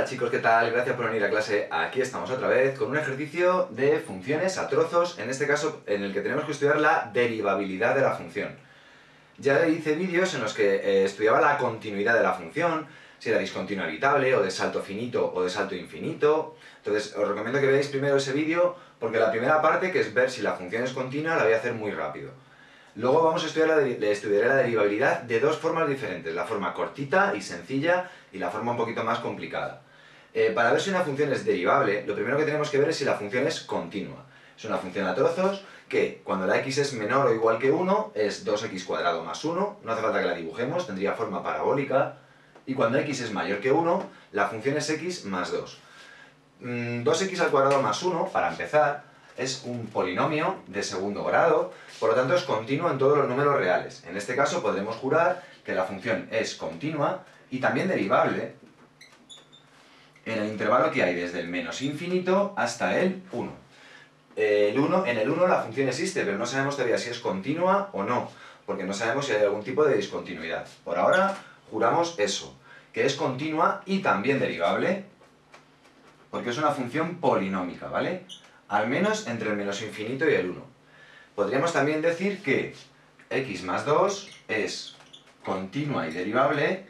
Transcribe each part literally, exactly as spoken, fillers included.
Hola chicos, ¿qué tal? Gracias por venir a clase. Aquí estamos otra vez con un ejercicio de funciones a trozos, en este caso en el que tenemos que estudiar la derivabilidad de la función. Ya hice vídeos en los que eh, estudiaba la continuidad de la función, si era discontinua evitable, o de salto finito o de salto infinito. Entonces os recomiendo que veáis primero ese vídeo, porque la primera parte, que es ver si la función es continua, la voy a hacer muy rápido. Luego vamos a estudiar la, de, estudiaré la derivabilidad de dos formas diferentes, la forma cortita y sencilla y la forma un poquito más complicada. Eh, para ver si una función es derivable, lo primero que tenemos que ver es si la función es continua. Es una función a trozos que, cuando la x es menor o igual que uno, es dos x cuadrado más uno, no hace falta que la dibujemos, tendría forma parabólica, y cuando x es mayor que uno, la función es x más dos. Mm, dos x al cuadrado más uno, para empezar, es un polinomio de segundo grado, por lo tanto es continuo en todos los números reales. En este caso podremos jurar que la función es continua y también derivable en el intervalo que hay desde el menos infinito hasta el uno. El uno en el uno la función existe, pero no sabemos todavía si es continua o no, porque no sabemos si hay algún tipo de discontinuidad. Por ahora juramos eso, que es continua y también derivable, porque es una función polinómica, ¿vale? Al menos entre el menos infinito y el uno. Podríamos también decir que x más dos es continua y derivable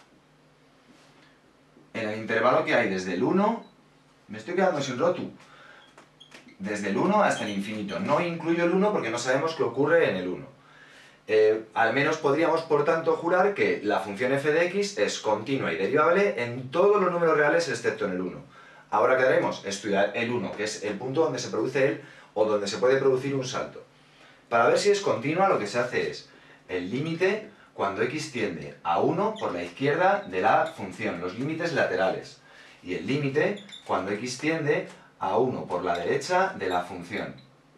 en el intervalo que hay desde el uno, me estoy quedando sin rotu, desde el uno hasta el infinito. No incluyo el uno porque no sabemos qué ocurre en el uno. Eh, al menos podríamos, por tanto, jurar que la función f de x es continua y derivable en todos los números reales excepto en el uno. Ahora quedaremos estudiar el uno, que es el punto donde se produce el o donde se puede producir un salto. Para ver si es continua, lo que se hace es el límite cuando x tiende a uno por la izquierda de la función, los límites laterales, y el límite cuando x tiende a uno por la derecha de la función.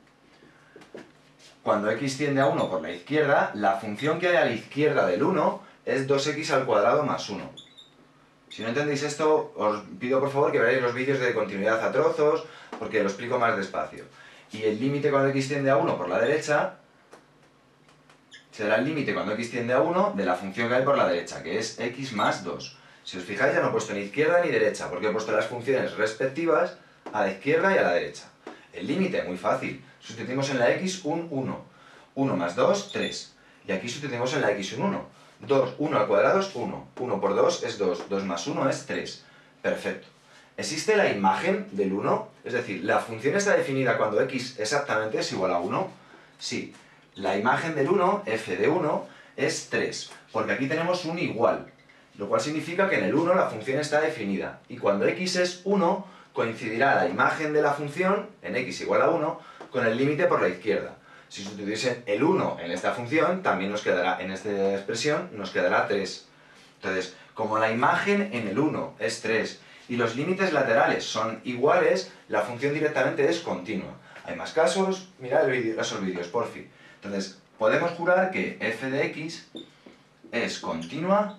Cuando x tiende a uno por la izquierda, la función que hay a la izquierda del uno es dos x al cuadrado más uno. Si no entendéis esto, os pido por favor que veáis los vídeos de continuidad a trozos, porque lo explico más despacio. Y el límite cuando x tiende a uno por la derecha será el límite cuando x tiende a uno de la función que hay por la derecha, que es x más dos. Si os fijáis, ya no he puesto ni izquierda ni derecha, porque he puesto las funciones respectivas a la izquierda y a la derecha. El límite, muy fácil. Sustituimos en la x un uno. uno más dos, tres. Y aquí sustituimos en la x un uno. dos, uno al cuadrado es uno. uno por dos es dos. dos más uno es tres. Perfecto. ¿Existe la imagen del uno? Es decir, ¿la función está definida cuando x exactamente es igual a uno? Sí. La imagen del uno, f de uno, es tres, porque aquí tenemos un igual, lo cual significa que en el uno la función está definida, y cuando x es uno, coincidirá la imagen de la función, en x igual a uno, con el límite por la izquierda. Si sustituyesen el uno en esta función, también nos quedará, en esta expresión, nos quedará tres. Entonces, como la imagen en el uno es tres, y los límites laterales son iguales, la función directamente es continua. ¿Hay más casos? Mirad el vídeo, esos vídeos, por fin. Entonces, podemos jurar que f de x es continua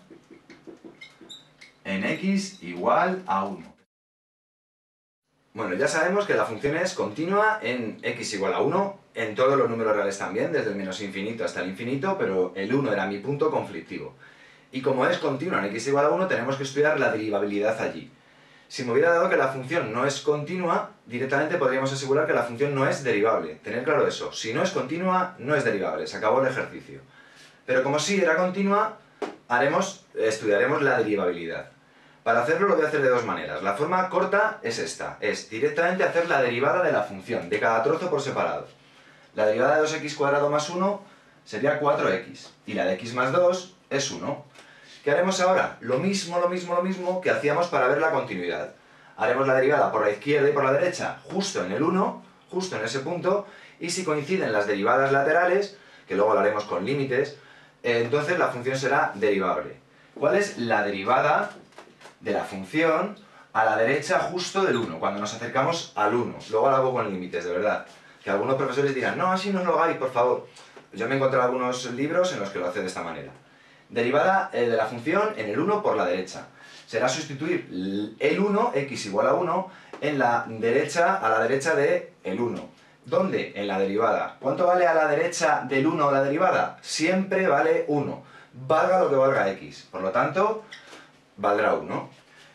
en x igual a uno. Bueno, ya sabemos que la función es continua en x igual a uno, en todos los números reales también, desde el menos infinito hasta el infinito, pero el uno era mi punto conflictivo. Y como es continua en x igual a uno, tenemos que estudiar la derivabilidad allí. Si me hubiera dado que la función no es continua, directamente podríamos asegurar que la función no es derivable. Tener claro eso. Si no es continua, no es derivable. Se acabó el ejercicio. Pero como sí era continua, haremos, estudiaremos la derivabilidad. Para hacerlo lo voy a hacer de dos maneras. La forma corta es esta. Es directamente hacer la derivada de la función, de cada trozo por separado. La derivada de dos x cuadrado más uno sería cuatro x. Y la de x más dos es uno. ¿Qué haremos ahora? Lo mismo, lo mismo, lo mismo que hacíamos para ver la continuidad. Haremos la derivada por la izquierda y por la derecha, justo en el uno, justo en ese punto, y si coinciden las derivadas laterales, que luego lo haremos con límites, eh, entonces la función será derivable. ¿Cuál es la derivada de la función a la derecha justo del uno, cuando nos acercamos al uno? Luego lo hago con límites, de verdad. Que algunos profesores dirán, no, así no os lo hagáis, por favor. Yo me he encontrado algunos libros en los que lo hace de esta manera. Derivada eh, de la función en el uno por la derecha. Será sustituir el uno, x igual a uno, en la derecha, a la derecha de el uno. ¿Dónde? En la derivada. ¿Cuánto vale a la derecha del uno la derivada? Siempre vale uno. Valga lo que valga x. Por lo tanto, valdrá uno.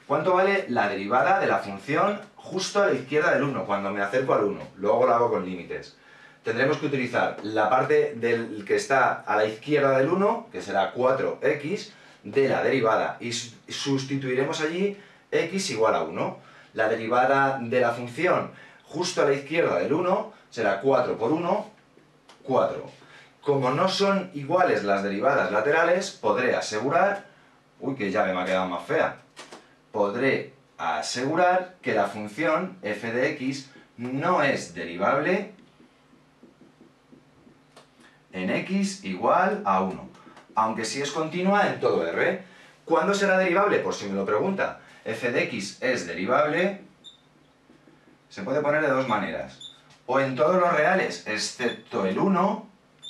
¿Cuánto vale la derivada de la función justo a la izquierda del uno, cuando me acerco al uno? Luego lo hago con límites. Tendremos que utilizar la parte del que está a la izquierda del uno, que será cuatro equis, de la derivada, y sustituiremos allí x igual a uno. La derivada de la función justo a la izquierda del uno será cuatro por uno, cuatro. Como no son iguales las derivadas laterales, podré asegurar... Uy, que llave me ha quedado más fea. Podré asegurar que la función f de x no es derivable en x igual a uno, aunque sí es continua en todo R. ¿Cuándo será derivable? Por si me lo pregunta. F de x es derivable, se puede poner de dos maneras. O en todos los reales, excepto el uno,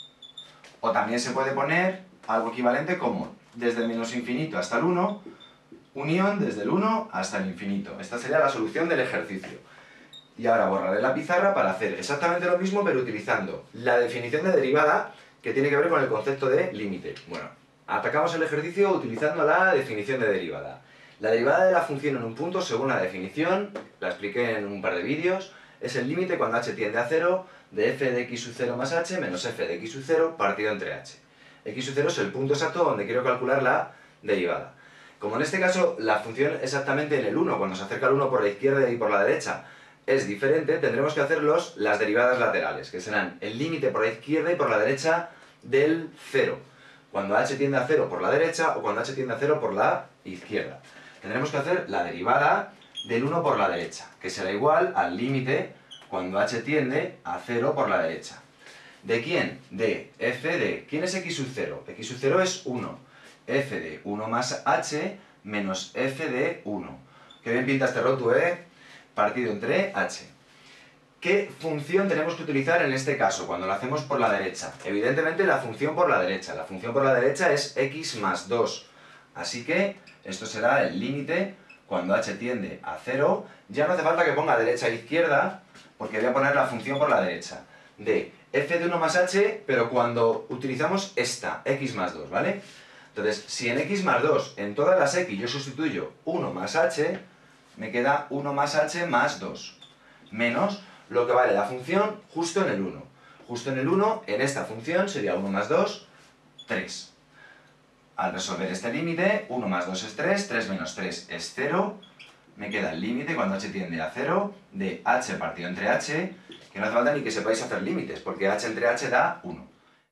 o también se puede poner algo equivalente como desde el menos infinito hasta el uno, unión desde el uno hasta el infinito. Esta sería la solución del ejercicio. Y ahora borraré la pizarra para hacer exactamente lo mismo, pero utilizando la definición de derivada, que tiene que ver con el concepto de límite. Bueno, atacamos el ejercicio utilizando la definición de derivada. La derivada de la función en un punto, según la definición, la expliqué en un par de vídeos, es el límite cuando h tiende a cero de f de x sub cero más h menos f de x sub cero partido entre h. X sub cero es el punto exacto donde quiero calcular la derivada. Como en este caso la función exactamente en el uno, cuando se acerca al uno por la izquierda y por la derecha, es diferente, tendremos que hacer los, las derivadas laterales, que serán el límite por la izquierda y por la derecha del cero. Cuando h tiende a cero por la derecha o cuando h tiende a cero por la izquierda. Tendremos que hacer la derivada del uno por la derecha, que será igual al límite cuando h tiende a cero por la derecha. ¿De quién? De f de... ¿Quién es x sub cero? X sub cero es uno. F de uno más h menos f de uno. Qué bien pinta este rotu, ¿eh? Partido entre h. ¿Qué función tenemos que utilizar en este caso, cuando lo hacemos por la derecha? Evidentemente la función por la derecha. La función por la derecha es x más dos. Así que esto será el límite cuando h tiende a cero. Ya no hace falta que ponga derecha e izquierda, porque voy a poner la función por la derecha. De f de uno más h, pero cuando utilizamos esta, x más dos, ¿vale? Entonces, si en x más dos, en todas las x yo sustituyo uno más h, me queda uno más h más dos. Menos lo que vale la función justo en el uno. Justo en el uno, en esta función, sería uno más dos, tres. Al resolver este límite, uno más dos es tres, tres menos tres es cero. Me queda el límite cuando h tiende a cero de h partido entre h, que no hace falta ni que sepáis hacer límites, porque h entre h da uno.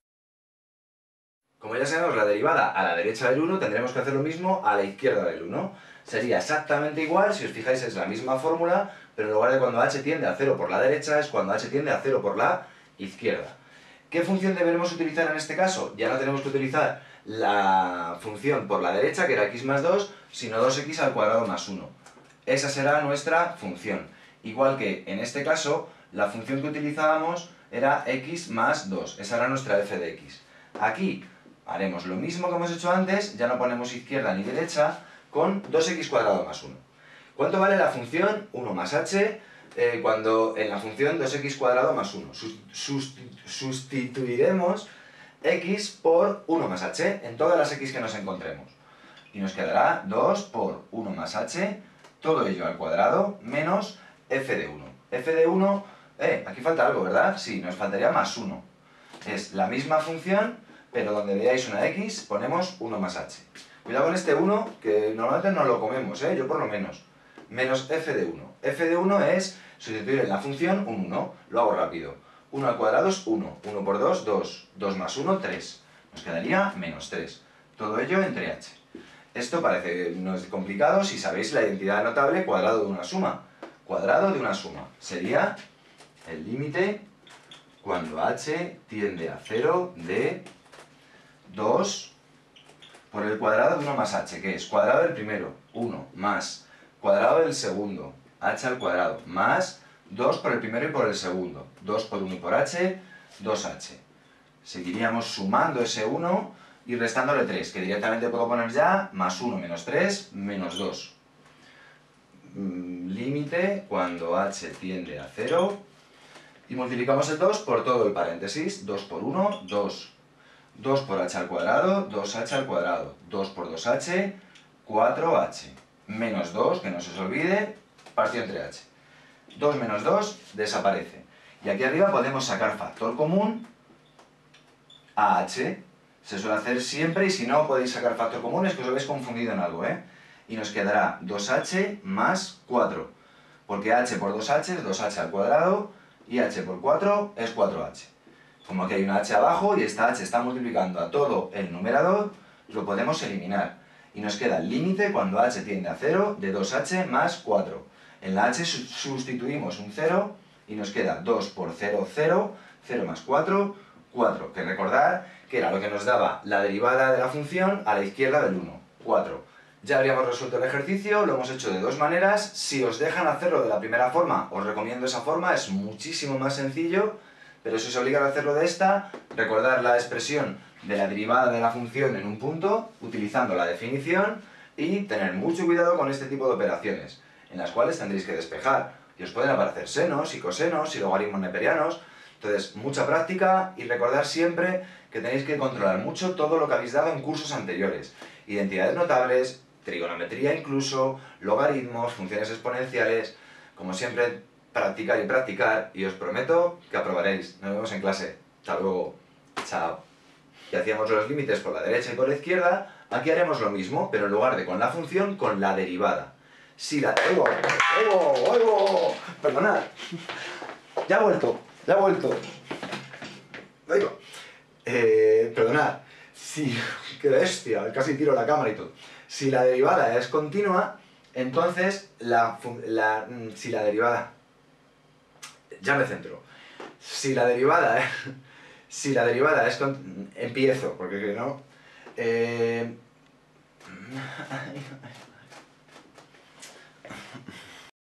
Como ya sabemos la derivada a la derecha del uno, tendremos que hacer lo mismo a la izquierda del uno. Sería exactamente igual, si os fijáis es la misma fórmula, pero en lugar de cuando h tiende a cero por la derecha, es cuando h tiende a cero por la izquierda. ¿Qué función deberemos utilizar en este caso? Ya no tenemos que utilizar la función por la derecha, que era x más dos, sino dos x al cuadrado más uno. Esa será nuestra función. Igual que en este caso, la función que utilizábamos era x más dos. Esa era nuestra f de x. Aquí haremos lo mismo que hemos hecho antes, ya no ponemos izquierda ni derecha, con dos x cuadrado más uno. ¿Cuánto vale la función uno más h eh, cuando en la función dos x cuadrado más uno? Sustituiremos x por uno más h en todas las x que nos encontremos. Y nos quedará dos por uno más h, todo ello al cuadrado, menos f de uno. f de uno, eh, aquí falta algo, ¿verdad? Sí, nos faltaría más uno. Es la misma función, pero donde veáis una x, ponemos uno más h. Cuidado con este uno, que normalmente no lo comemos, ¿eh? Yo por lo menos. Menos f de uno. f de uno es sustituir en la función un uno. Lo hago rápido. uno al cuadrado es uno. uno por dos, dos. dos más uno, tres. Nos quedaría menos tres. Todo ello entre h. Esto parece no es complicado si sabéis la identidad notable cuadrado de una suma. Cuadrado de una suma. Sería el límite cuando h tiende a cero de dos por el cuadrado de uno más h, que es cuadrado del primero, uno, más cuadrado del segundo, h al cuadrado, más dos por el primero y por el segundo, dos por uno y por h, dos h. Seguiríamos sumando ese uno y restándole tres, que directamente puedo poner ya más uno menos tres menos dos. Límite cuando h tiende a cero y multiplicamos el dos por todo el paréntesis, dos por uno, dos. dos por h al cuadrado, dos h al cuadrado, dos por dos h, cuatro h. menos dos, que no se os olvide, partido entre h. dos menos dos desaparece. Y aquí arriba podemos sacar factor común a h. Se suele hacer siempre y si no podéis sacar factor común es que os habéis confundido en algo, ¿eh? Y nos quedará dos h más cuatro. Porque h por dos h es dos h al cuadrado y h por cuatro es cuatro h. Como aquí hay una h abajo y esta h está multiplicando a todo el numerador, lo podemos eliminar. Y nos queda el límite cuando h tiende a cero de dos h más cuatro. En la h sustituimos un cero y nos queda dos por cero, cero, cero más cuatro, cuatro. Que recordar que era lo que nos daba la derivada de la función a la izquierda del uno, cuatro. Ya habríamos resuelto el ejercicio, lo hemos hecho de dos maneras. Si os dejan hacerlo de la primera forma, os recomiendo esa forma, es muchísimo más sencillo. Pero si os obligan a hacerlo de esta, recordar la expresión de la derivada de la función en un punto, utilizando la definición, y tener mucho cuidado con este tipo de operaciones, en las cuales tendréis que despejar, y os pueden aparecer senos y cosenos y logaritmos neperianos. Entonces, mucha práctica y recordar siempre que tenéis que controlar mucho todo lo que habéis dado en cursos anteriores. Identidades notables, trigonometría incluso, logaritmos, funciones exponenciales, como siempre, practicar y practicar, y os prometo que aprobaréis. Nos vemos en clase. Hasta luego. Chao. Y hacíamos los límites por la derecha y por la izquierda. Aquí haremos lo mismo, pero en lugar de con la función, con la derivada. Si la... ¡Oigo! ¡Oigo! ¡Oigo! Perdonad. Ya ha vuelto. Ya ha vuelto. Oigo. Eh, perdonad. Si... ¡Qué bestia! Casi tiro la cámara y todo. Si la derivada es continua, entonces la... la si la derivada... Ya me centro. Si la derivada es... Si la derivada es... Con... Empiezo, porque no... Eh...